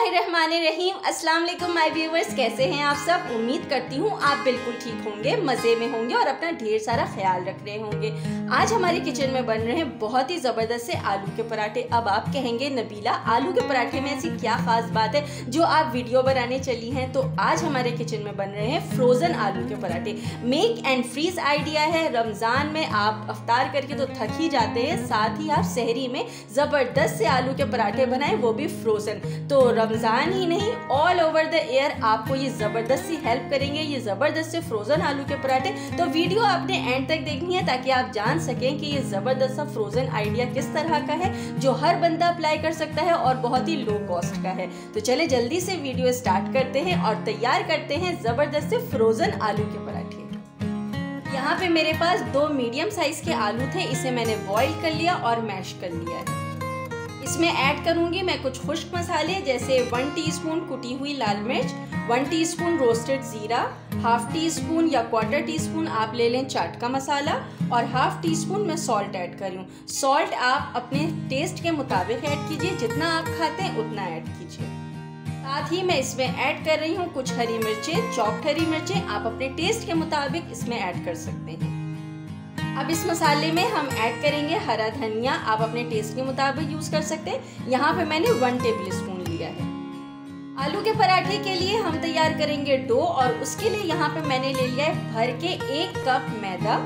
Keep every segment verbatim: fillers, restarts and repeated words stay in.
बिस्मिल्लाहिर्रहमानिर्रहीम। अस्सलाम वालेकुम माय व्यूअर्स, कैसे हैं आप सब। उम्मीद करती हूँ आप बिल्कुल ठीक होंगे, मज़े में होंगे और अपना ढेर सारा ख्याल रख रहे होंगे। आज हमारे किचन में बन रहे हैं बहुत ही ज़बरदस्त से आलू के पराठे। अब आप कहेंगे नबीला आलू के पराठे में ऐसी क्या ख़ास बात है जो आप वीडियो बनाने चली हैं। तो आज हमारे किचन में बन रहे हैं फ्रोज़न आलू के पराठे। मेक एंड फ्रीज आइडिया है। रमज़ान में आप अफ्तार करके तो थक ही जाते हैं, साथ ही आप सहरी में ज़बरदस्त से आलू के पराठे बनाएं, वो भी फ्रोज़न। तो रमज़ान ही नहीं, ऑल ओवर द ईयर आपको ये ज़बरदस्त सी हेल्प करेंगे ये ज़बरदस्त से फ्रोज़न आलू के पराठे। तो वीडियो आपने एंड तक देखनी है ताकि आप जान सकें कि ये ज़बरदस्त सा फ्रोज़न आइडिया किस तरह का है जो हर बंदा अप्लाई कर सकता है और बहुत ही लो कॉस्ट का है। तो चले जल्दी से वीडियो स्टार्ट करते हैं और तैयार करते हैं ज़बरदस्त से फ्रोज़न आलू के पराठे। यहाँ पे मेरे पास दो मीडियम साइज के आलू थे, इसे मैंने बॉईल कर लिया और मैश कर लिया है। इसमें ऐड करूंगी मैं कुछ खुश्क मसाले जैसे वन टीस्पून कुटी हुई लाल मिर्च, वन टीस्पून रोस्टेड जीरा, हाफ टी स्पून या क्वार्टर टी स्पून आप ले लें चाट का मसाला और हाफ टी स्पून मैं सॉल्ट ऐड कर रही हूँ। सॉल्ट आप अपने टेस्ट के मुताबिक ऐड कीजिए, जितना आप खाते हैं उतना ऐड कीजिए। साथ ही मैं इसमें ऐड कर रही हूँ कुछ हरी मिर्चें, चॉप्ड हरी मिर्चें आप अपने टेस्ट के मुताबिक इसमें ऐड कर सकते हैं। अब इस मसाले में हम ऐड करेंगे हरा धनिया, आप अपने टेस्ट के मुताबिक यूज कर सकते हैं। यहाँ पे मैंने वन टेबल स्पून लिया है। आलू के पराठे के लिए हम तैयार करेंगे डो और उसके लिए यहाँ पे मैंने ले लिया है भर के एक कप मैदा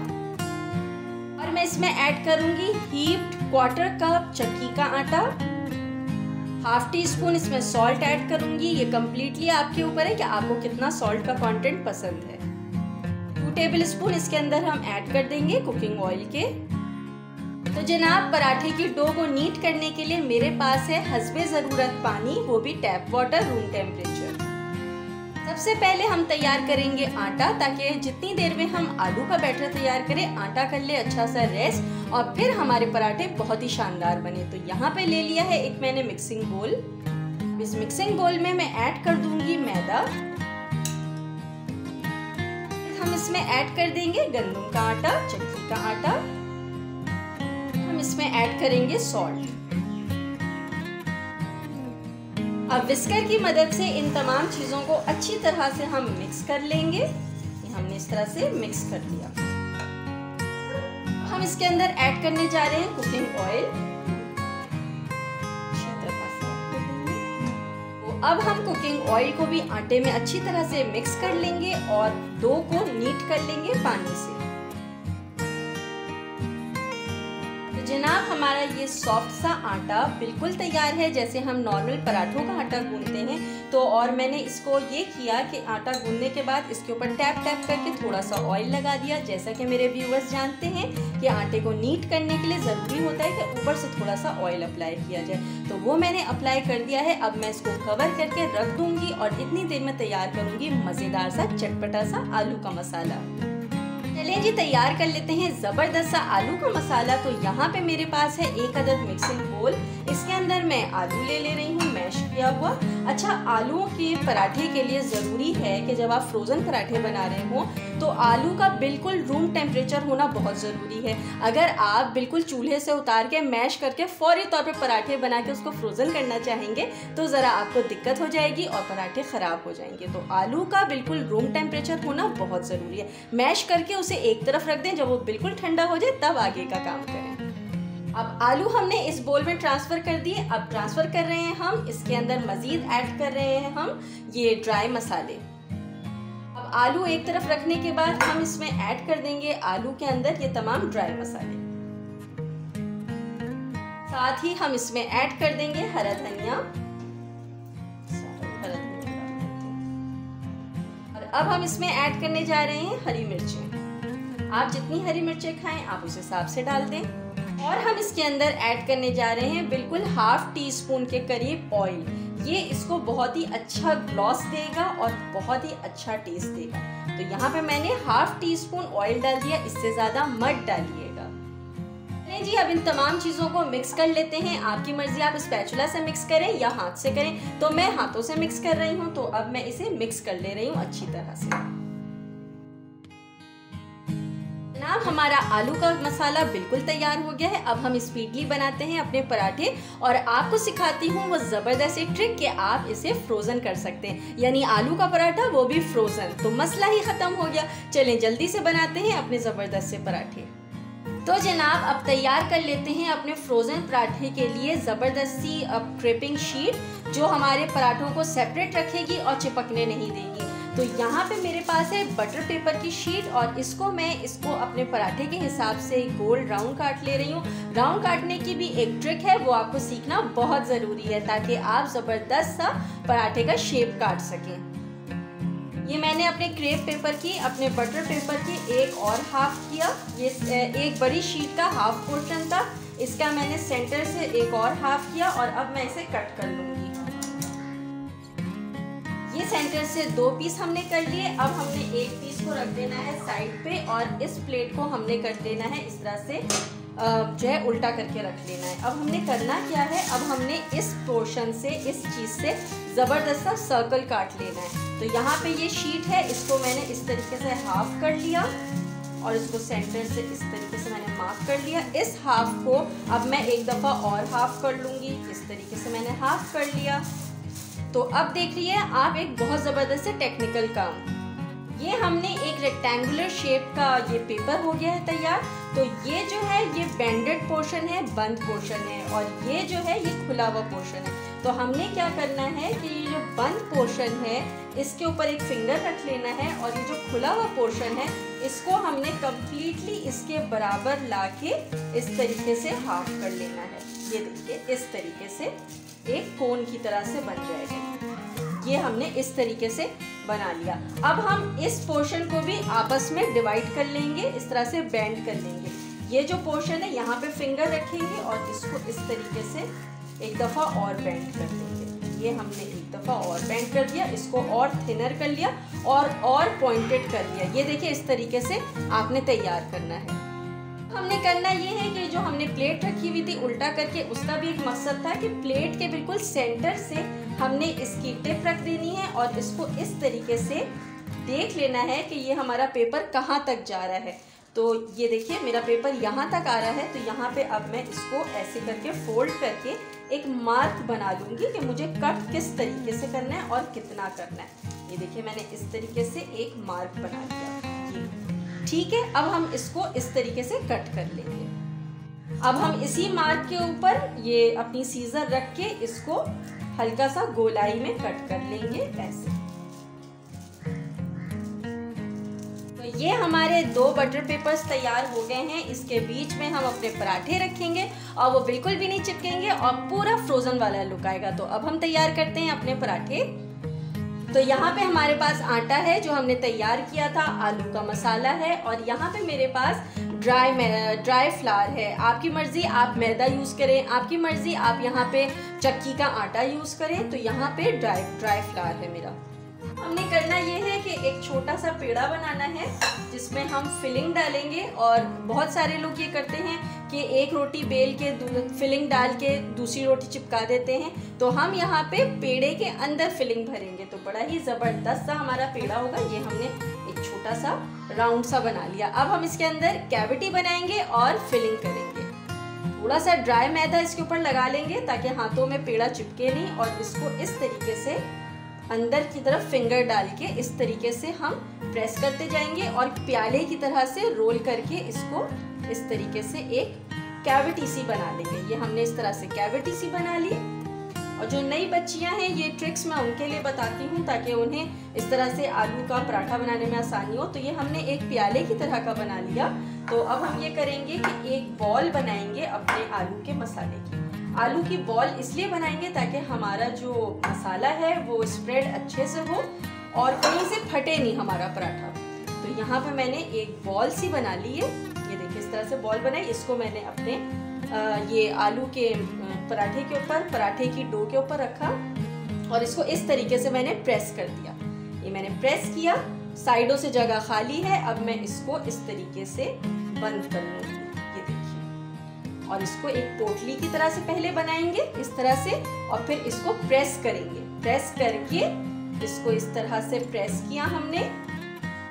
और मैं इसमें ऐड करूंगी हीप्ड क्वार्टर कप चक्की का आटा, हाफ टी स्पून इसमें सॉल्ट ऐड करूंगी। ये कम्प्लीटली आपके ऊपर है कि आपको कितना सॉल्ट का कंटेंट पसंद है। टू टेबल स्पून इसके अंदर हम ऐड कर देंगे कुकिंग ऑयल के। तो जनाब पराठे की डो को नीट करने के लिए मेरे पास है हस्बे ज़रूरत पानी, वो भी टैप वाटर रूम टेम्परेचर। सबसे पहले हम तैयार करेंगे आटा, ताकि जितनी देर में हम आलू का बैटर तैयार करें आटा कर ले अच्छा सा रेस्ट और फिर हमारे पराठे बहुत ही शानदार बने। तो यहाँ पे ले लिया है एक मैंने मिक्सिंग बोल। इस मिक्सिंग बोल में मैं ऐड कर दूंगी मैदा, हम इसमें ऐड कर देंगे गंदम का आटा, चक्की का आटा, हम इसमें ऐड करेंगे सॉल्ट। अब विस्कर की मदद से इन तमाम चीजों को अच्छी तरह से हम मिक्स कर लेंगे। ये हमने इस तरह से मिक्स कर दिया। हम इसके अंदर ऐड करने जा रहे हैं कुकिंग ऑयल। अच्छी तरह से तो अब हम कुकिंग ऑयल को भी आटे में अच्छी तरह से मिक्स कर लेंगे और डो को नीट कर लेंगे पानी से। जनाब हमारा ये सॉफ्ट सा आटा बिल्कुल तैयार है, जैसे हम नॉर्मल पराठों का आटा गूंथते हैं। तो और मैंने इसको ये किया कि आटा गूंथने के बाद इसके ऊपर टैप टैप करके थोड़ा सा ऑयल लगा दिया। जैसा कि मेरे व्यूअर्स जानते हैं कि आटे को नीट करने के लिए ज़रूरी होता है कि ऊपर से थोड़ा सा ऑयल अप्लाई किया जाए, तो वो मैंने अप्लाई कर दिया है। अब मैं इसको कवर करके रख दूंगी और इतनी देर में तैयार करूँगी मज़ेदार सा चटपटा सा आलू का मसाला। चलिए जी तैयार कर लेते हैं ज़बरदस्त सा आलू का मसाला। तो यहाँ पे मेरे पास है एक अदद मिक्सिंग बोल, इसके अंदर मैं आलू ले ले रही हूँ मैश किया हुआ। अच्छा, आलूओं के पराठे के लिए ज़रूरी है कि जब आप फ्रोज़न पराठे बना रहे हो तो आलू का बिल्कुल रूम टेम्परेचर होना बहुत ज़रूरी है। अगर आप बिल्कुल चूल्हे से उतार के मैश करके फौरी तौर पे पराठे बना के उसको फ्रोज़न करना चाहेंगे तो ज़रा आपको दिक्कत हो जाएगी और पराठे ख़राब हो जाएंगे। तो आलू का बिल्कुल रूम टेम्परेचर होना बहुत ज़रूरी है। मैश करके उसे एक तरफ रख दें, जब वो बिल्कुल ठंडा हो जाए तब आगे का काम करें। अब आलू हमने इस बोल में ट्रांसफ़र कर दिए। अब ट्रांसफ़र कर रहे हैं हम इसके अंदर मज़ीद ऐड कर रहे हैं हम ये ड्राई मसाले। अब आलू एक तरफ रखने के बाद हम इसमें ऐड कर देंगे आलू के अंदर ये तमाम ड्राई मसाले। साथ ही हम इसमें ऐड कर देंगे हरा धनिया और अब हम इसमें ऐड करने जा रहे हैं हरी मिर्चें। आप जितनी हरी मिर्चें खाएं आप उस हिसाब से डाल दें। और हम इसके अंदर ऐड करने जा रहे हैं बिल्कुल हाफ टी स्पून के करीब ऑयल। ये इसको बहुत ही अच्छा ग्लॉस देगा और बहुत ही अच्छा टेस्ट देगा। तो यहाँ पे मैंने हाफ टी स्पून ऑयल डाल दिया, इससे ज़्यादा मत डालिएगा। नहीं जी, अब इन तमाम चीज़ों को मिक्स कर लेते हैं। आपकी मर्जी, आप स्पैचुला से मिक्स करें या हाथ से करें। तो मैं हाथों से मिक्स कर रही हूँ, तो अब मैं इसे मिक्स कर ले रही हूँ अच्छी तरह से। जनाब हमारा आलू का मसाला बिल्कुल तैयार हो गया है। अब हम स्पीडली बनाते हैं अपने पराठे और आपको सिखाती हूँ वो ज़बरदस्त सी ट्रिक कि आप इसे फ्रोज़न कर सकते हैं, यानी आलू का पराठा वो भी फ्रोज़न। तो मसला ही ख़त्म हो गया। चलें जल्दी से बनाते हैं अपने ज़बरदस्त से पराठे। तो जनाब अब तैयार कर लेते हैं अपने फ्रोज़न पराठे के लिए ज़बरदस्त सी अब क्रेपिंग शीट जो हमारे पराठों को सेपरेट रखेगी और चिपकने नहीं देगी। तो यहाँ पे मेरे पास है बटर पेपर की शीट और इसको मैं इसको अपने पराठे के हिसाब से गोल राउंड काट ले रही हूँ। राउंड काटने की भी एक ट्रिक है, वो आपको सीखना बहुत ज़रूरी है ताकि आप ज़बरदस्त सा पराठे का शेप काट सकें। ये मैंने अपने क्रेप पेपर की अपने बटर पेपर की एक और हाफ किया। ये एक बड़ी शीट का हाफ पोर्शन था, इसका मैंने सेंटर से एक और हाफ किया और अब मैं इसे कट कर लूँगी। ये सेंटर से दो पीस हमने कर लिए। अब हमने एक पीस को रख देना है साइड पे और इस प्लेट को हमने कर देना है इस तरह से जो है उल्टा करके रख लेना है। अब हमने करना क्या है, अब हमने इस पोर्शन से इस चीज़ से ज़बरदस्त सा सर्कल काट लेना है। तो यहाँ पे ये शीट है, इसको मैंने इस तरीके से हाफ कर लिया और इसको सेंटर से इस तरीके से मैंने मार्क कर लिया। इस हाफ को अब मैं एक दफ़ा और हाफ कर लूँगी। इस तरीके से मैंने हाफ कर लिया। तो अब देख रही है आप एक बहुत ज़बरदस्त से टेक्निकल काम। ये हमने एक रेक्टेंगुलर शेप का ये पेपर हो गया है तैयार। तो ये जो है ये बेंडेड पोर्शन है, बंद पोर्शन है, और ये जो है ये खुला हुआ पोर्शन है। तो हमने क्या करना है कि ये जो बंद पोर्शन है इसके ऊपर एक फिंगर रख लेना है और ये जो खुला हुआ पोर्शन है इसको हमने कम्प्लीटली इसके बराबर लाके इस तरीके से हाफ कर लेना है। ये देखिए इस तरीके से एक कोन की तरह से बन जाएगा। ये हमने इस तरीके से बना लिया। अब हम इस पोर्शन को भी आपस में डिवाइड कर लेंगे, इस तरह से बेंड कर लेंगे। ये जो पोर्शन है यहाँ पे फिंगर रखेंगे और इसको इस तरीके से एक दफ़ा और बेंड कर लेंगे। ये हमने एक दफ़ा और बेंड कर दिया, इसको और थिनर कर लिया और और पॉइंटेड कर लिया। ये देखिए इस तरीके से आपने तैयार करना है। हमने करना ये है कि जो हमने प्लेट रखी हुई थी उल्टा करके, उसका भी एक मकसद था कि प्लेट के बिल्कुल सेंटर से हमने इसकी टिप रख देनी है और इसको इस तरीके से देख लेना है कि ये हमारा पेपर कहाँ तक जा रहा है। तो ये देखिए मेरा पेपर यहाँ तक आ रहा है। तो यहाँ पे अब मैं इसको ऐसे करके फोल्ड करके एक मार्क बना लूँगी कि मुझे कट किस तरीके से करना है और कितना करना है। ये देखिए मैंने इस तरीके से एक मार्क बना लिया। ठीक है, अब हम इसको इस तरीके से कट कर लेंगे। अब हम इसी मार्क के ऊपर ये अपनी सीजर रख के इसको हल्का सा गोलाई में कट कर लेंगे ऐसे। तो ये हमारे दो बटर पेपर्स तैयार हो गए हैं। इसके बीच में हम अपने पराठे रखेंगे और वो बिल्कुल भी नहीं चिपकेंगे और पूरा फ्रोजन वाला लुक आएगा। तो अब हम तैयार करते हैं अपने पराठे। तो यहाँ पे हमारे पास आटा है जो हमने तैयार किया था, आलू का मसाला है और यहाँ पे मेरे पास ड्राई ड्राई फ्लावर है। आपकी मर्ज़ी आप मैदा यूज़ करें, आपकी मर्ज़ी आप यहाँ पे चक्की का आटा यूज़ करें। तो यहाँ पे ड्राई ड्राई फ्लावर है मेरा। हमने करना ये है कि एक छोटा सा पेड़ा बनाना है जिसमें हम फिलिंग डालेंगे। और बहुत सारे लोग ये करते हैं कि एक रोटी बेल के फिलिंग डाल के दूसरी रोटी चिपका देते हैं। तो हम यहाँ पे पेड़े के अंदर फिलिंग भरेंगे तो बड़ा ही ज़बरदस्त सा हमारा पेड़ा होगा। ये हमने एक छोटा सा राउंड सा बना लिया। अब हम इसके अंदर कैविटी बनाएंगे और फिलिंग करेंगे। थोड़ा सा ड्राई मैदा इसके ऊपर लगा लेंगे ताकि हाथों में पेड़ा चिपके नहीं, और इसको इस तरीके से अंदर की तरफ फिंगर डाल के इस तरीके से हम प्रेस करते जाएंगे और प्याले की तरह से रोल करके इसको इस तरीके से एक कैविटी सी बना लेंगे। ये हमने इस तरह से कैविटी सी बना ली। और जो नई बच्चियां हैं ये ट्रिक्स मैं उनके लिए बताती हूँ ताकि उन्हें इस तरह से आलू का पराठा बनाने में आसानी हो। तो ये हमने एक प्याले की तरह का बना लिया। तो अब हम ये करेंगे कि एक बॉल बनाएंगे अपने आलू के मसाले की। आलू की बॉल इसलिए बनाएंगे ताकि हमारा जो मसाला है वो स्प्रेड अच्छे से हो और कहीं से फटे नहीं हमारा पराठा। तो यहाँ पे मैंने एक बॉल सी बना ली है। ये देखिए इस तरह से बॉल बनाई। इसको मैंने अपने आ, ये आलू के पराठे के ऊपर पराठे की डो के ऊपर रखा और इसको इस तरीके से मैंने प्रेस कर दिया। ये मैंने प्रेस किया, साइडों से जगह खाली है। अब मैं इसको इस तरीके से बंद कर लूँगी। ये देखिए, और इसको एक पोटली की तरह से पहले बनाएंगे इस तरह से और फिर इसको प्रेस करेंगे। प्रेस करके इसको इस तरह से प्रेस किया हमने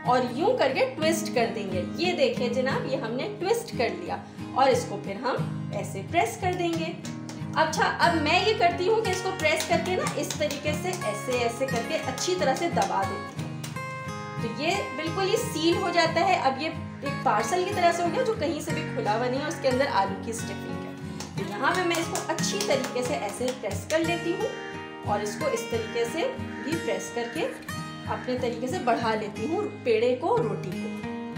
और यूं करके ट्विस्ट कर देंगे। ये देखिए जनाब, ये हमने ट्विस्ट कर लिया और इसको फिर हम ऐसे प्रेस कर देंगे। अच्छा, अब मैं ये करती हूँ कि इसको प्रेस करके ना इस तरीके से ऐसे ऐसे करके अच्छी तरह से दबा देती हूँ, तो ये बिल्कुल ही सील हो जाता है। अब ये एक पार्सल की तरह से हो गया जो कहीं से भी खुला हुआ नहीं है, उसके अंदर आलू की स्टफिंग है। तो यहाँ पे मैं इसको अच्छी तरीके से ऐसे प्रेस कर लेती हूँ और इसको इस तरीके से भी प्रेस करके अपने तरीके से बढ़ा लेती हूँ पेड़े को, रोटी को।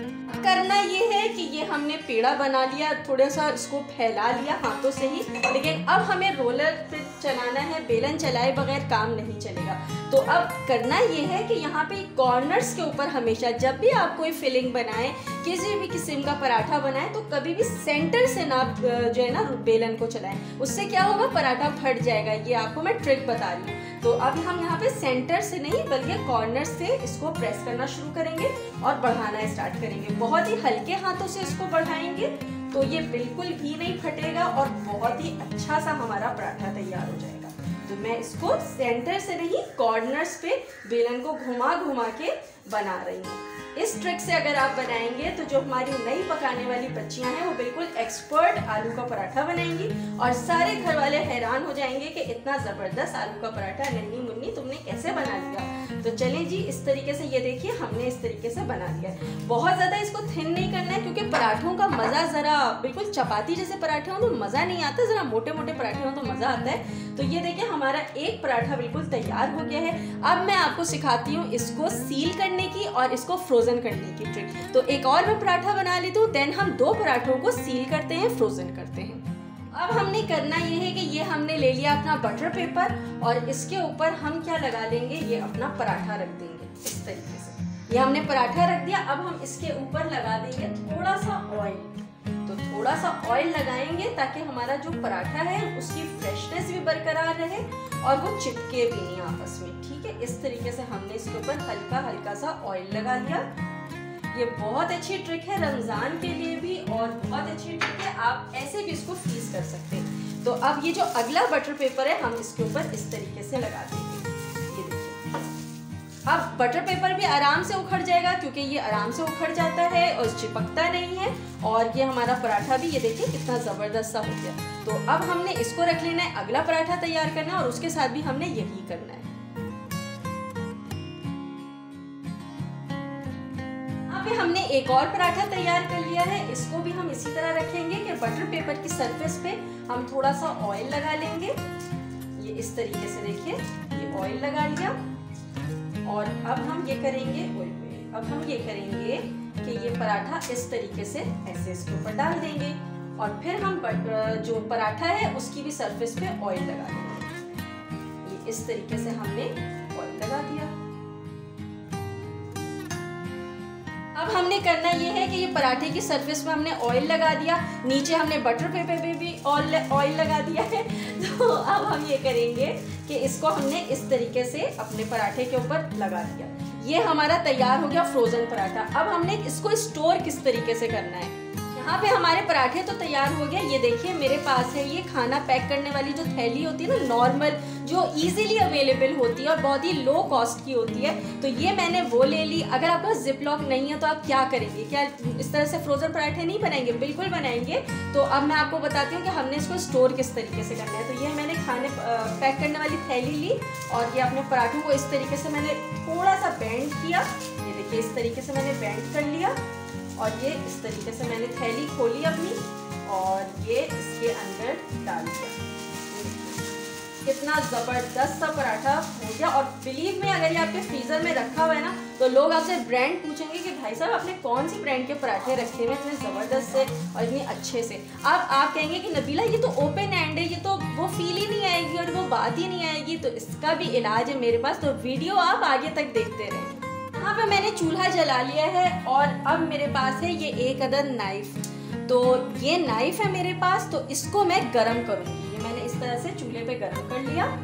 करना ये है कि ये हमने पेड़ा बना लिया, थोड़ा सा इसको फैला लिया हाथों से ही, लेकिन अब हमें रोलर पे चलाना है, बेलन चलाए बगैर काम नहीं चलेगा। तो अब करना ये है कि यहाँ पे कॉर्नर्स के ऊपर हमेशा जब भी आप कोई फिलिंग बनाएं, किसी भी किस्म का पराठा बनाएं, तो कभी भी सेंटर से ना जो है ना बेलन को चलाएं, उससे क्या होगा, पराठा फट जाएगा। ये आपको मैं ट्रिक बता रही हूँ। तो अब हम यहाँ पे सेंटर से नहीं बल्कि कॉर्नर से इसको प्रेस करना शुरू करेंगे और बढ़ाना स्टार्ट करेंगे। बहुत ही हल्के हाथों से इसको बढ़ाएंगे तो ये बिल्कुल भी नहीं फटेगा और बहुत ही अच्छा सा हमारा पराठा तैयार हो जाएगा। तो मैं इसको सेंटर से नहीं कॉर्नर्स पे बेलन को घुमा घुमा के बना रही हूँ। इस ट्रिक से अगर आप बनाएंगे तो जो हमारी नई पकाने वाली बच्चियां हैं वो बिल्कुल एक्सपर्ट आलू का पराठा बनाएंगी और सारे घर वाले हैरान हो जाएंगे कि इतना ज़बरदस्त आलू का पराठा नन्ही मुन्नी तुमने कैसे बना लिया। तो चलें जी, इस तरीके से ये देखिए हमने इस तरीके से बना लिया है। बहुत ज़्यादा इसको थिन नहीं करना है क्योंकि पराठों का मज़ा ज़रा बिल्कुल चपाती जैसे पराठे हों तो मज़ा नहीं आता, ज़रा मोटे मोटे पराठे हों तो मज़ा आता है। तो ये देखिए हमारा एक पराठा बिल्कुल तैयार हो गया है। अब मैं आपको सिखाती हूँ इसको सील करने की और इसको फ्रोजन करने की ट्रिक। तो एक और मैं पराठा बना लेती हूँ, देन हम दो पराठों को सील करते हैं, फ्रोजन करते हैं। अब हमने करना ये है कि ये हमने ले लिया अपना बटर पेपर और इसके ऊपर हम क्या लगा लेंगे, ये अपना पराठा रख देंगे इस तरीके से। ये हमने पराठा रख दिया, अब हम इसके ऊपर लगा देंगे थोड़ा सा ऑयल। तो थोड़ा सा ऑयल लगाएंगे ताकि हमारा जो पराठा है उसकी फ्रेशनेस भी बरकरार रहे और वो चिपके भी नहीं आपस में। ठीक है, इस तरीके से हमने इसके ऊपर हल्का हल्का सा ऑयल लगा दिया। ये बहुत अच्छी ट्रिक है रमज़ान के लिए भी और बहुत अच्छी ट्रिक है, आप ऐसे भी इसको फ्रीज कर सकते हैं। तो अब ये जो अगला बटर पेपर है हम इसके ऊपर इस तरीके से लगा देंगे। ये देखिए, अब बटर पेपर भी आराम से उखड़ जाएगा क्योंकि ये आराम से उखड़ जाता है और चिपकता नहीं है। और ये हमारा पराठा भी ये देखिए कितना ज़बरदस्त सा हो गया। तो अब हमने इसको रख लेना है, अगला पराठा तैयार करना है और उसके साथ भी हमने यही करना है। हमने एक और पराठा तैयार कर लिया है, इसको भी हम इसी तरह रखेंगे कि बटर पेपर की सरफेस पे हम थोड़ा सा ऑयल लगा लेंगे। ये इस तरीके से देखिए, ये ऑयल लगा लिया और अब हम ये करेंगे अब हम ये करेंगे कि ये पराठा इस तरीके से ऐसे इसके ऊपर डाल देंगे और फिर हम जो पराठा है उसकी भी सरफेस पे ऑयल लगा देंगे। ये इस तरीके से हमने ऑयल लगा दिया। अब हमने करना ये है कि ये पराठे की सरफेस में हमने ऑयल लगा दिया, नीचे हमने बटर पेपर पे भी ऑयल लगा दिया है। तो अब हम ये करेंगे कि इसको हमने इस तरीके से अपने पराठे के ऊपर लगा दिया। ये हमारा तैयार हो गया फ्रोजन पराठा। अब हमने इसको स्टोर किस तरीके से करना है। यहाँ पे हमारे पराठे तो तैयार हो गया। ये देखिए मेरे पास है ये खाना पैक करने वाली जो थैली होती है ना, नॉर्मल जो इजीली अवेलेबल होती है और बहुत ही लो कॉस्ट की होती है। तो ये मैंने वो ले ली। अगर आपके पास जिप लॉक नहीं है तो आप क्या करेंगे, क्या इस तरह से फ्रोजन पराठे नहीं बनाएंगे? बिल्कुल बनाएंगे। तो अब मैं आपको बताती हूँ कि हमने इसको स्टोर किस तरीके से करना है। तो ये मैंने खाने पैक करने वाली थैली ली और ये अपने पराठों को इस तरीके से मैंने थोड़ा सा बेंड किया। ये देखिए इस तरीके से मैंने बेंड कर लिया और ये इस तरीके से मैंने थैली खोली अपनी और ये इसके अंदर डाल दिया। कितना ज़बरदस्त सा पराठा हो गया। और बिलीव में अगर ये आपके फ्रीज़र में रखा हुआ है ना तो लोग आपसे ब्रांड पूछेंगे कि भाई साहब आपने कौन सी ब्रांड के पराठे रखे हुए इतने ज़बरदस्त से और इतने अच्छे से। अब आप कहेंगे कि नबीला ये तो ओपन एंड है, ये तो वो फील ही नहीं आएगी और वो बात ही नहीं आएगी। तो इसका भी इलाज है मेरे पास, तो वीडियो आप आगे तक देखते रहें। यहाँ पे मैंने चूल्हा जला लिया है और अब मेरे पास है ये एक अदद नाइफ। तो ये नाइफ है मेरे पास, तो इसको मैं गरम करूँगी। ये मैंने इस तरह से चूल्हे पे गरम कर लिया।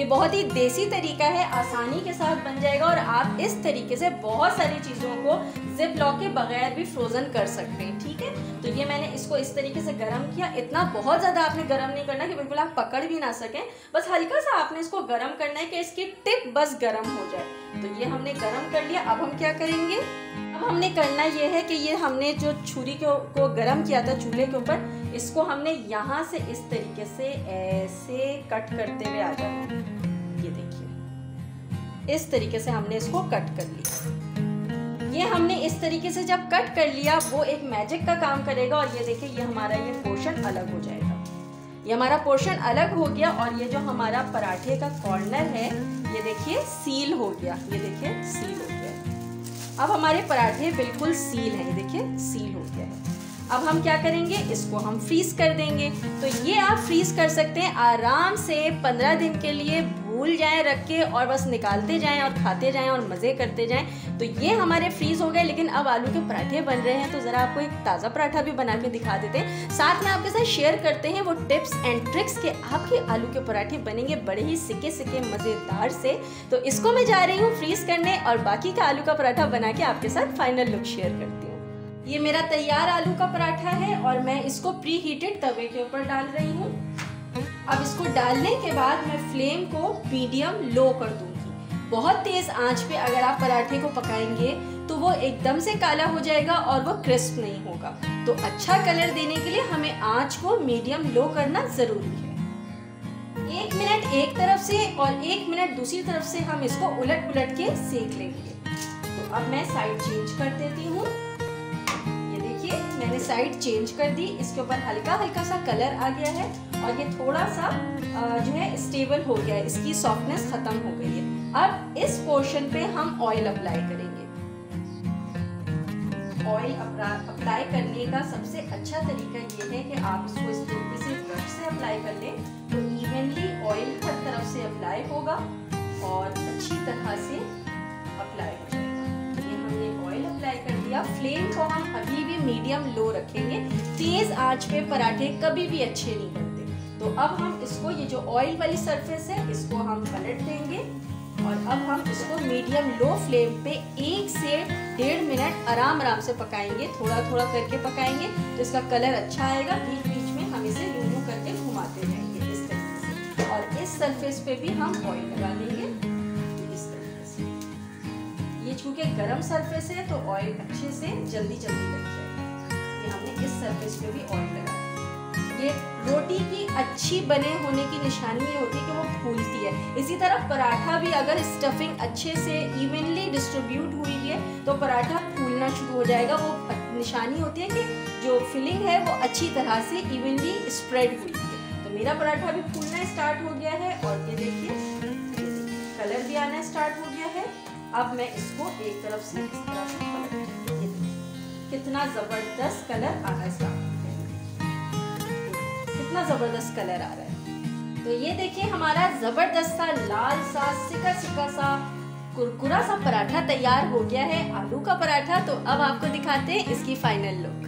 ये बहुत ही देसी तरीका है, आसानी के साथ बन जाएगा और आप इस तरीके से बहुत सारी चीज़ों को जिप लॉक के बगैर भी फ्रोज़न कर सकते हैं। ठीक है, तो ये मैंने इसको इस तरीके से गर्म किया। इतना बहुत ज़्यादा आपने गर्म नहीं करना कि बिल्कुल आप पकड़ भी ना सकें, बस हल्का सा आपने इसको गर्म करना है कि इसकी टिप बस गर्म हो जाए। तो ये हमने गर्म कर लिया। अब हम क्या करेंगे, अब हमने करना ये है कि ये हमने जो छुरी को, को गर्म किया था चूल्हे के ऊपर, इसको हमने यहाँ से इस तरीके से ऐसे कट करते हुए आ जाना। ये देखिए, इस तरीके से हमने इसको कट कर लिया। ये हमने इस तरीके से जब कट कर लिया, वो एक मैजिक का काम करेगा और ये देखिए, ये हमारा ये पोर्शन अलग हो जाएगा। ये हमारा पोर्शन अलग हो गया और ये जो हमारा पराठे का कॉर्नर है, ये देखिए सील हो गया। ये देखिए सील हो गया। अब हमारे पराठे बिल्कुल सील हैं। ये देखिए सील हो गया है। अब हम क्या करेंगे, इसको हम फ्रीज कर देंगे। तो ये आप फ्रीज कर सकते हैं आराम से पंद्रह दिन के लिए, भूल जाएं रख के और बस निकालते जाएं और खाते जाएं और मज़े करते जाएं। तो ये हमारे फ्रीज हो गए। लेकिन अब आलू के पराठे बन रहे हैं, तो ज़रा आपको एक ताज़ा पराठा भी बना के दिखा देते हैं। साथ में आपके साथ शेयर करते हैं वो टिप्स एंड ट्रिक्स के आपके आलू के पराठे बनेंगे बड़े ही सिके सिके मज़ेदार से। तो इसको मैं जा रही हूँ फ्रीज करने और बाकी का आलू का पराठा बना के आपके साथ फाइनल लुक शेयर करती हूँ। ये मेरा तैयार आलू का पराठा है और मैं इसको प्री हीटेड तवे के ऊपर डाल रही हूँ। अब इसको डालने के बाद मैं फ्लेम को मीडियम लो कर दूंगी। बहुत तेज आंच पे अगर आप पराठे को पकाएंगे तो वो एकदम से काला हो जाएगा और वो क्रिस्प नहीं होगा। तो अच्छा कलर देने के लिए हमें आंच को मीडियम लो करना जरूरी है। एक मिनट एक तरफ से और एक मिनट दूसरी तरफ से हम इसको उलट पुलट के सेक लेंगे। तो अब मैं साइड चेंज कर देती हूँ। मैंने साइड चेंज कर दी। इसके ऊपर हल्का हल्का सा कलर आ गया है और ये थोड़ा सा जो है स्टेबल हो गया है, इसकी सॉफ्टनेस खत्म हो गई है। अब इस पोर्शन पे हम ऑयल अप्लाई करेंगे। ऑयल अप्लाई करने का सबसे अच्छा तरीका ये है कि आप इसको इस तरीके से ब्रश से अप्लाई कर लें, तो इवनली ऑयल हर तरफ से अप्लाई होगा और अच्छी तरह से अप्लाई हो जाएगा। ऑयल अप्लाई कर दिया। फ्लेम को हम अभी भी मीडियम लो रखेंगे। तेज आंच पे पराठे कभी भी अच्छे नहीं बनते। तो अब हम इसको, ये जो ऑयल वाली सरफेस है, इसको हम पलट देंगे और अब हम इसको मीडियम लो फ्लेम पे एक से डेढ़ मिनट आराम आराम से पकाएंगे। थोड़ा थोड़ा करके पकाएंगे तो इसका कलर अच्छा आएगा। बीच बीच में हम इसे यूं यूं करके घुमाते जाएंगे इस तरीके से। और इस सरफेस पे भी हम ऑयल लगा देंगे इस तरीके से। ये चूंकि गरम सरफेस है तो ऑयल अच्छे से जल्दी जल्दी लग जाएगा। ये हमने इस सरफेस पे भी ऑयल लगा दिया। ये रोटी की अच्छी बने होने की निशानी ये होती है कि वो फूलती है। इसी तरह पराठा भी अगर स्टफिंग अच्छे से इवनली डिस्ट्रीब्यूट हुई है तो पराठा फूलना शुरू हो जाएगा। वो निशानी होती है कि जो फिलिंग है वो अच्छी तरह से इवनली स्प्रेड हुई है। तो मेरा पराठा भी फूलना स्टार्ट हो गया है और ये देखिए कलर भी आना स्टार्ट हो गया है। अब मैं इसको एक तरफ से इस तरह से पलट दूंगी। कितना जबरदस्त कलर आना स्टार्ट हो गया, कितना जबरदस्त कलर आ रहा है। तो ये देखिए हमारा जबरदस्त सा लाल सा सिका सिका सा कुरकुरा सा पराठा तैयार हो गया है, आलू का पराठा। तो अब आपको दिखाते हैं इसकी फाइनल लुक।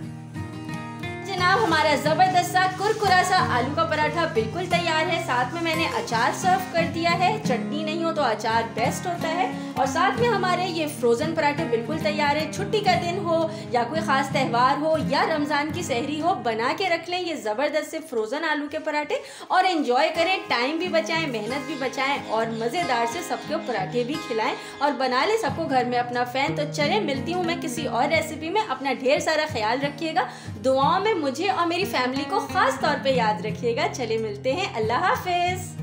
जनाब हमारा जबरदस्त सा कुरकुरा सा आलू का पराठा बिल्कुल तैयार है। साथ में मैंने अचार सर्व कर दिया है। चटनी नहीं हो तो अचार बेस्ट होता है। और साथ में हमारे ये फ्रोजन पराठे बिल्कुल तैयार है। छुट्टी का दिन हो या कोई खास त्यौहार हो या रमजान की सहरी हो, बना के रख लें ये जबरदस्त से फ्रोजन आलू के पराठे और एंजॉय करें। टाइम भी बचाएं, मेहनत भी बचाएं और मजेदार से सबको पराठे भी खिलाएं और बना ले सबको घर में अपना फैन। तो चले मिलती हूँ मैं किसी और रेसिपी में। अपना ढेर सारा ख्याल रखिएगा, दुआओं में मुझे और मेरी फैमिली को खास तौर पे याद रखिएगा। चले मिलते हैं, अल्लाह हाफिज।